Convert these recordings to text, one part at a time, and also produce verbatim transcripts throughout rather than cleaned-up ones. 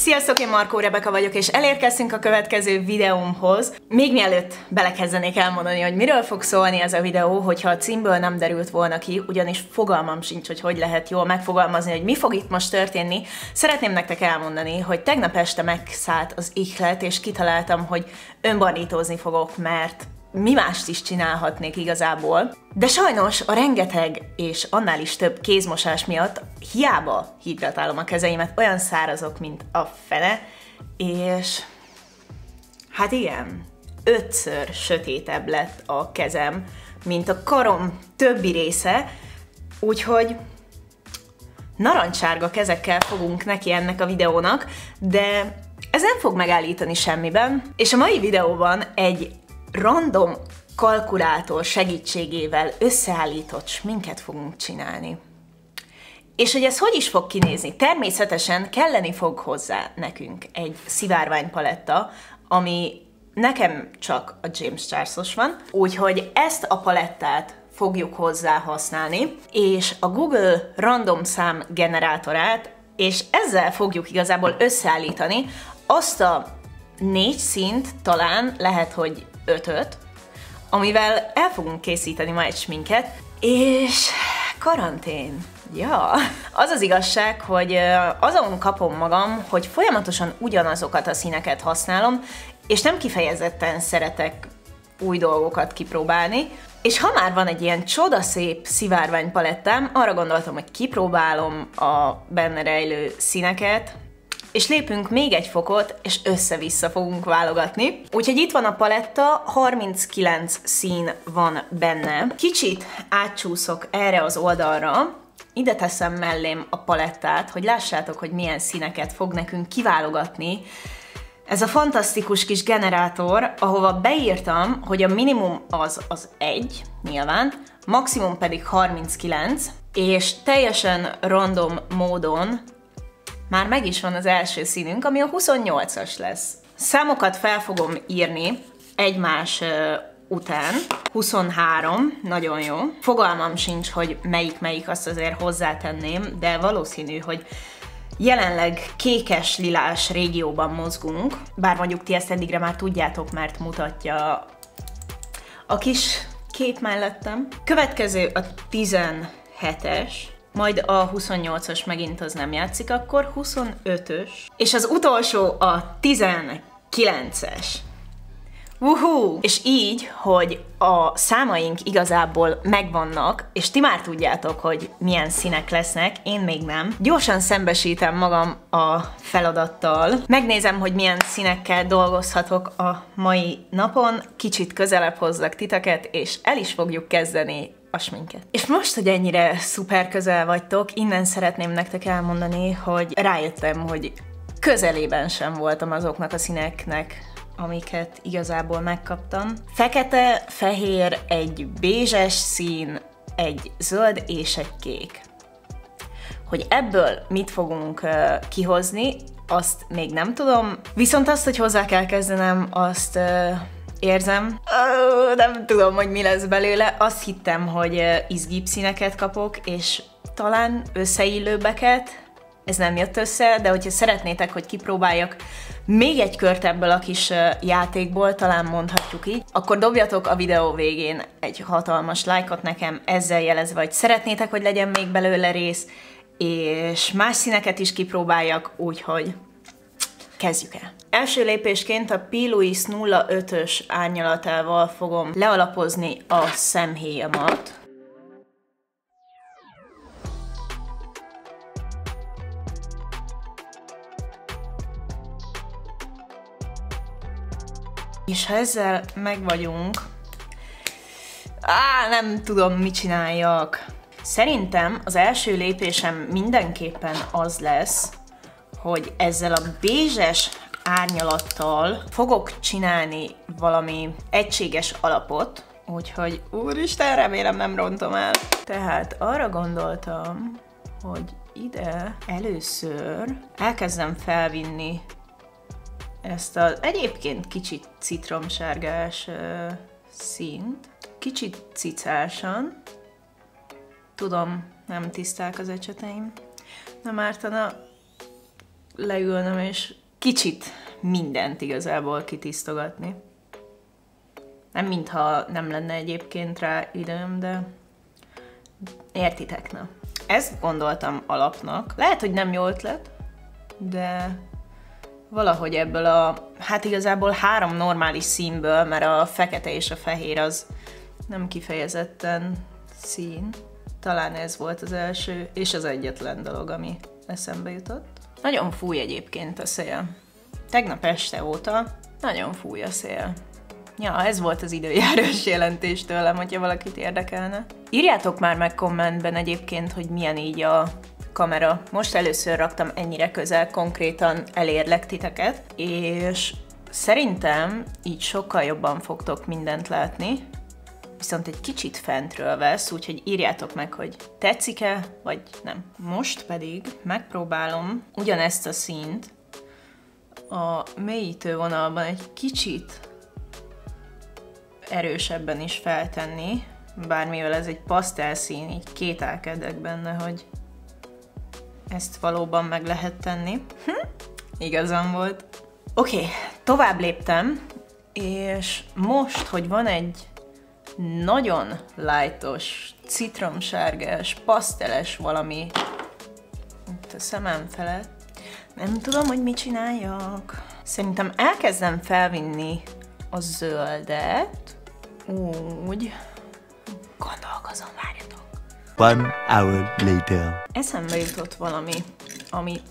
Sziasztok, én Markó Rebeka vagyok, és elérkeztünk a következő videómhoz. Még mielőtt belekezdenék elmondani, hogy miről fog szólni ez a videó, hogyha a címből nem derült volna ki, ugyanis fogalmam sincs, hogy hogy lehet jól megfogalmazni, hogy mi fog itt most történni. Szeretném nektek elmondani, hogy tegnap este megszállt az ihlet, és kitaláltam, hogy önbarnítózni fogok, mert mi mást is csinálhatnék igazából. De sajnos a rengeteg és annál is több kézmosás miatt hiába hidratálom a kezeimet, olyan szárazok, mint a fene, és hát igen, ötször sötétebb lett a kezem, mint a karom többi része, úgyhogy narancssárga kezekkel fogunk neki ennek a videónak, de ez nem fog megállítani semmiben, és a mai videóban egy random kalkulátor segítségével összeállított sminket fogunk csinálni. És hogy ez hogy is fog kinézni? Természetesen kelleni fog hozzá nekünk egy szivárványpaletta, ami nekem csak a James Charles-os van, úgyhogy ezt a palettát fogjuk hozzá használni, és a Google random szám generátorát, és ezzel fogjuk igazából összeállítani azt a négy színt, talán lehet, hogy ötöt, amivel el fogunk készíteni ma egy sminket, és karantén. Ja. Az az igazság, hogy azon kapom magam, hogy folyamatosan ugyanazokat a színeket használom, és nem kifejezetten szeretek új dolgokat kipróbálni, és ha már van egy ilyen csodaszép szivárványpalettám, arra gondoltam, hogy kipróbálom a benne rejlő színeket, és lépünk még egy fokot, és össze-vissza fogunk válogatni. Úgyhogy itt van a paletta, harminckilenc szín van benne. Kicsit átcsúszok erre az oldalra, ide teszem mellém a palettát, hogy lássátok, hogy milyen színeket fog nekünk kiválogatni ez a fantasztikus kis generátor, ahova beírtam, hogy a minimum az az egy, nyilván, maximum pedig harminckilenc, és teljesen random módon már meg is van az első színünk, ami a huszonnyolcas lesz. Számokat fel fogom írni egymás uh, után. huszonhárom, nagyon jó. Fogalmam sincs, hogy melyik-melyik, azt azért hozzátenném, de valószínű, hogy jelenleg kékes-lilás régióban mozgunk, bár mondjuk ti ezt eddigre már tudjátok, mert mutatja a kis kép mellettem. Következő a tizenhetes, majd a huszonnyolcas megint az nem játszik, akkor huszonötös, és az utolsó a tizenkilences. Uhú! És így, hogy a számaink igazából megvannak, és ti már tudjátok, hogy milyen színek lesznek, én még nem. Gyorsan szembesítem magam a feladattal. Megnézem, hogy milyen színekkel dolgozhatok a mai napon, kicsit közelebb hozzak titeket, és el is fogjuk kezdeni a sminket. És most, hogy ennyire szuper közel vagytok, innen szeretném nektek elmondani, hogy rájöttem, hogy közelében sem voltam azoknak a színeknek, amiket igazából megkaptam. Fekete, fehér, egy bézses szín, egy zöld és egy kék. Hogy ebből mit fogunk uh, kihozni, azt még nem tudom, viszont azt, hogy hozzá kell kezdenem, azt uh, érzem. Uh, nem tudom, hogy mi lesz belőle. Azt hittem, hogy uh, izgibb színeket kapok, és talán összeillőbbeket. Ez nem jött össze, de hogyha szeretnétek, hogy kipróbáljak még egy kört ebből a kis uh, játékból, talán mondhatjuk így, akkor dobjatok a videó végén egy hatalmas lájkot nekem, ezzel jelezve, hogy szeretnétek, hogy legyen még belőle rész, és más színeket is kipróbáljak, úgyhogy kezdjük el. Első lépésként a P. Louise nulla ötös árnyalatával fogom lealapozni a szemhéjamat. És ha ezzel megvagyunk, á, nem tudom, mit csináljak. Szerintem az első lépésem mindenképpen az lesz, hogy ezzel a bézses árnyalattal fogok csinálni valami egységes alapot, úgyhogy úristen, remélem nem rontom el. Tehát arra gondoltam, hogy ide először elkezdem felvinni ezt az egyébként kicsit citromsárgás uh, színt, kicsit cicásan, tudom, nem tiszták az ecseteim, nem ártana leülnöm, és kicsit mindent igazából kitisztogatni. Nem mintha nem lenne egyébként rá időm, de értitek, na. Ezt gondoltam alapnak. Lehet, hogy nem jó ötlet, de valahogy ebből a, hát igazából három normális színből, mert a fekete és a fehér az nem kifejezetten szín. Talán ez volt az első, és az egyetlen dolog, ami eszembe jutott. Nagyon fúj egyébként a szél. Tegnap este óta nagyon fúj a szél. Ja, ez volt az időjárás jelentés tőlem, hogyha valakit érdekelne. Írjátok már meg kommentben egyébként, hogy milyen így a kamera. Most először raktam ennyire közel, konkrétan elérlek titeket, és szerintem így sokkal jobban fogtok mindent látni, viszont egy kicsit fentről vesz, úgyhogy írjátok meg, hogy tetszik-e, vagy nem. Most pedig megpróbálom ugyanezt a színt a mélyítő vonalban egy kicsit erősebben is feltenni, bármivel ez egy pasztelszín, így kételkedek benne, hogy ezt valóban meg lehet tenni. Hm? Igazam volt. Oké, okay, tovább léptem, és most, hogy van egy nagyon lightos, citromsárgás, paszteles valami itt a szemem felett, nem tudom, hogy mit csináljak. Szerintem elkezdem felvinni a zöldet, úgy, gondolkozom, várjatok. One hour later. Eszembe jutott valami, ami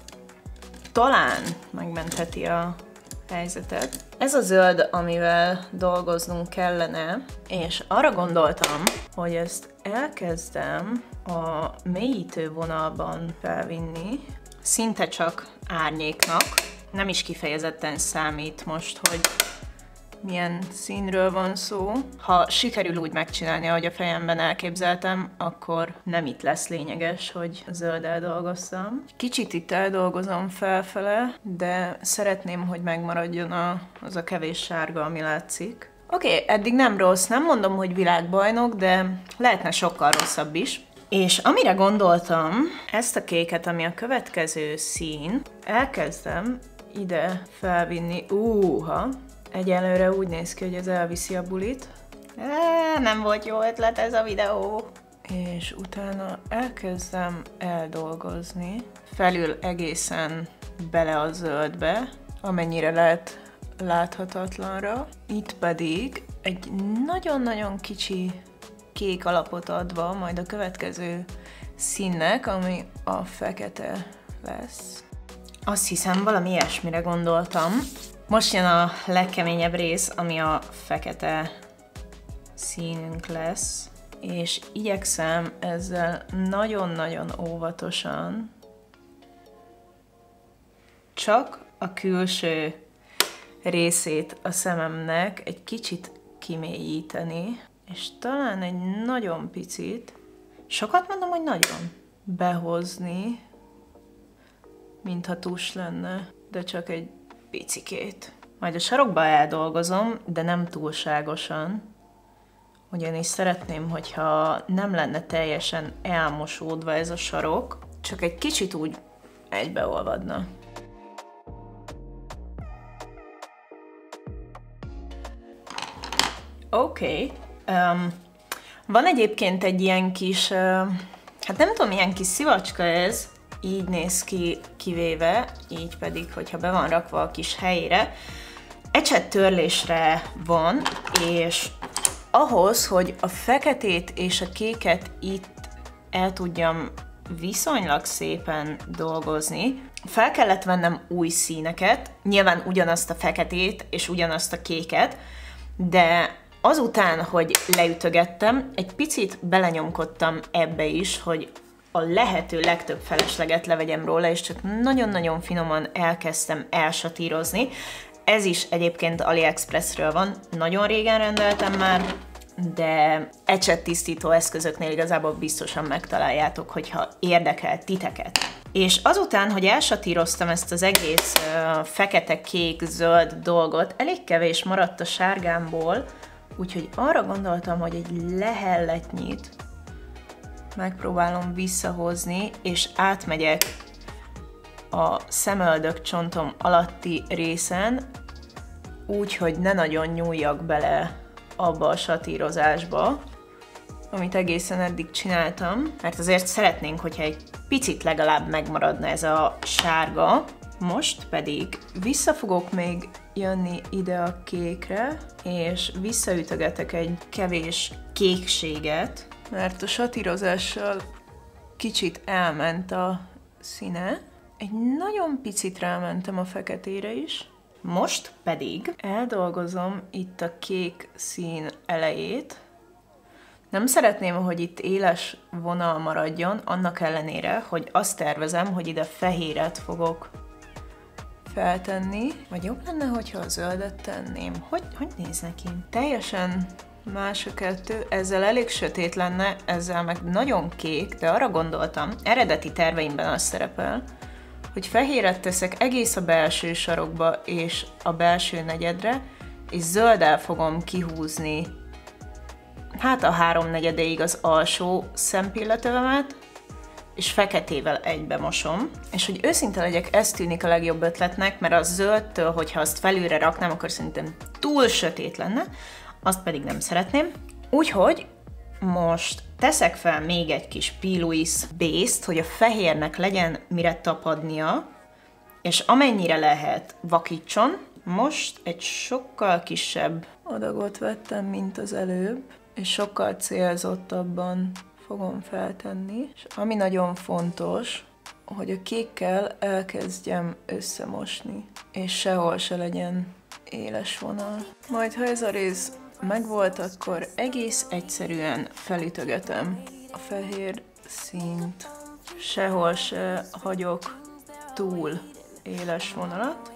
talán megmentheti a helyzetet. Ez a zöld, amivel dolgoznunk kellene, és arra gondoltam, hogy ezt elkezdem a mélyítő vonalban felvinni, szinte csak árnyéknak. Nem is kifejezetten számít most, hogy milyen színről van szó. Ha sikerül úgy megcsinálni, ahogy a fejemben elképzeltem, akkor nem itt lesz lényeges, hogy zölddel dolgoztam. Kicsit itt eldolgozom felfele, de szeretném, hogy megmaradjon a, az a kevés sárga, ami látszik. Oké, okay, eddig nem rossz, nem mondom, hogy világbajnok, de lehetne sokkal rosszabb is. És amire gondoltam, ezt a kéket, ami a következő szín, elkezdem ide felvinni. Úha! Egyelőre úgy néz ki, hogy ez elviszi a bulit. Eee, nem volt jó ötlet ez a videó. És utána elkezdem eldolgozni. Felül egészen bele a zöldbe, amennyire lehet láthatatlanra. Itt pedig egy nagyon-nagyon kicsi kék alapot adva, majd a következő színnek, ami a fekete lesz. Azt hiszem, valami ilyesmire gondoltam. Most jön a legkeményebb rész, ami a fekete színünk lesz, és igyekszem ezzel nagyon-nagyon óvatosan csak a külső részét a szememnek egy kicsit kimélyíteni, és talán egy nagyon picit, sokat mondom, hogy nagyon, behozni, mintha tus lenne, de csak egy picikét. Majd a sarokba eldolgozom, de nem túlságosan, ugyanis szeretném, hogyha nem lenne teljesen elmosódva ez a sarok, csak egy kicsit úgy egybeolvadna. Oké. Okay. Um, van egyébként egy ilyen kis, uh, hát nem tudom, milyen kis szivacska ez, így néz ki kivéve, így pedig, hogyha be van rakva a kis helyére. Ecsettörlésre van, és ahhoz, hogy a feketét és a kéket itt el tudjam viszonylag szépen dolgozni, fel kellett vennem új színeket, nyilván ugyanazt a feketét és ugyanazt a kéket, de azután, hogy leütögettem, egy picit belenyomkodtam ebbe is, hogy a lehető legtöbb felesleget levegyem róla, és csak nagyon-nagyon finoman elkezdtem elsatírozni. Ez is egyébként AliExpressről van, nagyon régen rendeltem már, de ecsettisztító eszközöknél igazából biztosan megtaláljátok, hogyha érdekel titeket. És azután, hogy elsatíroztam ezt az egész uh, fekete-kék-zöld dolgot, elég kevés maradt a sárgámból, úgyhogy arra gondoltam, hogy egy lehelletnyit megpróbálom visszahozni, és átmegyek a szemöldök csontom alatti részen, úgy, hogy ne nagyon nyúljak bele abba a satírozásba, amit egészen eddig csináltam, mert azért szeretnénk, hogyha egy picit legalább megmaradna ez a sárga. Most pedig vissza fogok még jönni ide a kékre, és visszaütögetek egy kevés kékséget, mert a satírozással kicsit elment a színe. Egy nagyon picit rámentem a feketére is. Most pedig eldolgozom itt a kék szín elejét. Nem szeretném, hogy itt éles vonal maradjon, annak ellenére, hogy azt tervezem, hogy ide fehéret fogok feltenni. Vagy jobb lenne, hogyha a zöldet tenném. Hogy, hogy néz neki? Teljesen más a kettő, ezzel elég sötét lenne, ezzel meg nagyon kék, de arra gondoltam, eredeti terveimben az szerepel, hogy fehéret teszek egész a belső sarokba és a belső negyedre, és zölddel fogom kihúzni hát a háromnegyedéig az alsó szempillatövemet, és feketével egybe mosom. És hogy őszinte legyek, ez tűnik a legjobb ötletnek, mert a zöldtől, hogyha azt felülre raknám, akkor szerintem túl sötét lenne, azt pedig nem szeretném. Úgyhogy most teszek fel még egy kis P. Louis base-t, hogy a fehérnek legyen mire tapadnia, és amennyire lehet vakítson. Most egy sokkal kisebb adagot vettem, mint az előbb, és sokkal célzottabban fogom feltenni. És ami nagyon fontos, hogy a kékkel elkezdjem összemosni, és sehol se legyen éles vonal. Majd ha ez a rész megvolt, akkor egész egyszerűen felütögetem a fehér színt. Sehol se hagyok túl éles vonalat.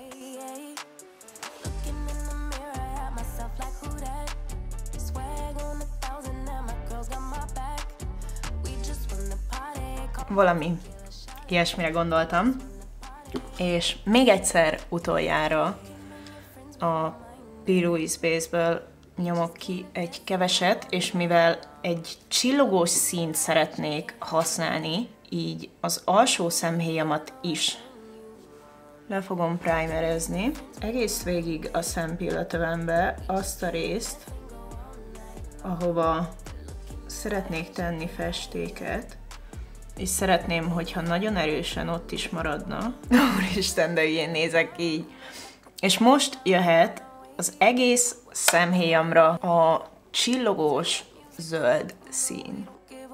Valami ilyesmire gondoltam. És még egyszer utoljára a P. Louis Base-ből nyomok ki egy keveset, és mivel egy csillogós színt szeretnék használni, így az alsó szemhéjamat is le fogom primerezni. Egész végig a szempillatövembe azt a részt, ahova szeretnék tenni festéket, és szeretném, hogyha nagyon erősen ott is maradna. Úristen, de ilyen nézek így. És most jöhet az egész szemhéjamra a csillogós zöld szín.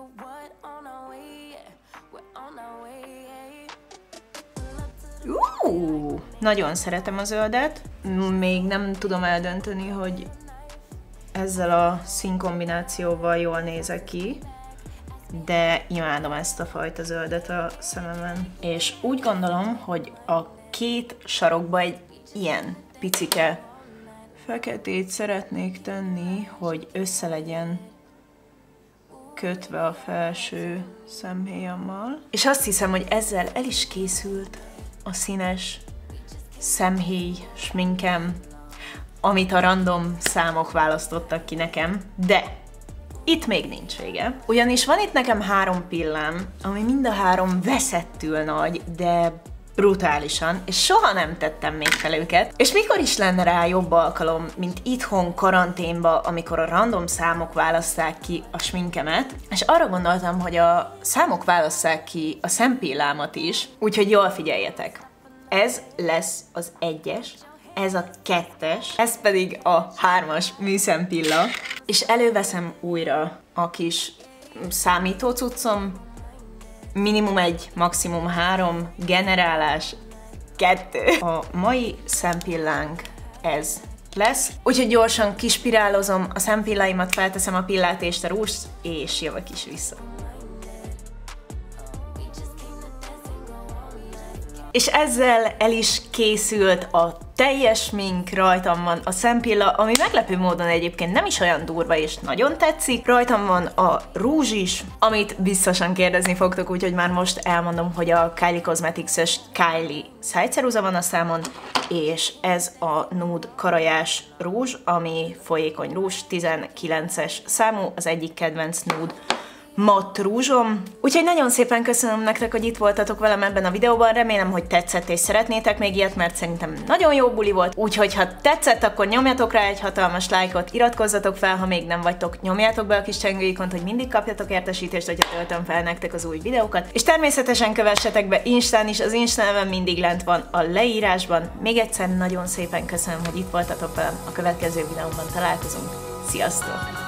Uh, nagyon szeretem a zöldet. Még nem tudom eldönteni, hogy ezzel a színkombinációval jól nézek ki, de imádom ezt a fajta zöldet a szememen. És úgy gondolom, hogy a két sarokba egy ilyen picike feketét szeretnék tenni, hogy össze legyen kötve a felső szemhéjammal. És azt hiszem, hogy ezzel el is készült a színes szemhéj sminkem, amit a random számok választottak ki nekem, de itt még nincs vége. Ugyanis van itt nekem három pillám, ami mind a három veszettül nagy, de brutálisan, és soha nem tettem még fel őket. És mikor is lenne rá jobb alkalom, mint itthon karanténba, amikor a random számok választák ki a sminkemet, és arra gondoltam, hogy a számok válasszák ki a szempillámat is, úgyhogy jól figyeljetek. Ez lesz az egyes, ez a kettes, ez pedig a hármas műszempilla, és előveszem újra a kis számítócuccom, minimum egy, maximum három, generálás kettő. A mai szempillánk ez lesz, úgyhogy gyorsan kispirálozom a szempilláimat, felteszem a pillát és a rúst, és jövök is vissza. És ezzel el is készült a teljes smink, rajtam van a szempilla, ami meglepő módon egyébként nem is olyan durva és nagyon tetszik. Rajtam van a rúzs is, amit biztosan kérdezni fogtok, úgyhogy már most elmondom, hogy a Kylie Cosmetics-es Kylie szájceruza van a számon, és ez a nude karajás rúzs, ami folyékony rúzs, tizenkilences számú, az egyik kedvenc nude matt rúzsom. Úgyhogy nagyon szépen köszönöm nektek, hogy itt voltatok velem ebben a videóban, remélem, hogy tetszett és szeretnétek még ilyet, mert szerintem nagyon jó buli volt, úgyhogy ha tetszett, akkor nyomjatok rá egy hatalmas lájkot, iratkozzatok fel, ha még nem vagytok, nyomjátok be a kis csengőikont, hogy mindig kapjatok értesítést, hogyha töltöm fel nektek az új videókat, és természetesen kövessetek be Instán is, az Insta nevem mindig lent van a leírásban. Még egyszer nagyon szépen köszönöm, hogy itt voltatok velem, a következő videóban találkozunk. Sziasztok!